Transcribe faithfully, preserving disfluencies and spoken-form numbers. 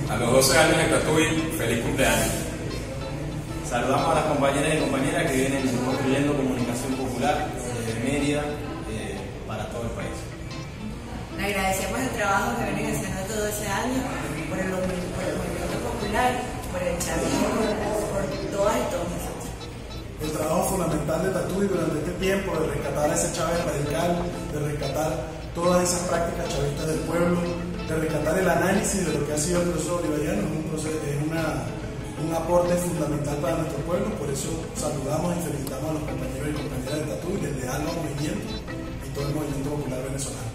A los doce años de Tatuí, feliz cumpleaños. Saludamos a las compañeras y compañeras que vienen construyendo comunicación popular desde Mérida eh, para todo el país. Le agradecemos el trabajo que vienen haciendo todo ese año por el, por el movimiento popular, por el chavismo, por todas y todos nosotros. El trabajo fundamental de Tatuí durante este tiempo de rescatar a ese Chávez radical, de rescatar todas esas prácticas chavistas del pueblo, de rescatar el análisis de lo que ha sido el proceso bolivariano, es, un proceso, es una, un aporte fundamental para nuestro pueblo. Por eso saludamos y felicitamos a los compañeros y compañeras de Tatuí, desde Alba Movimiento y todo el movimiento popular venezolano.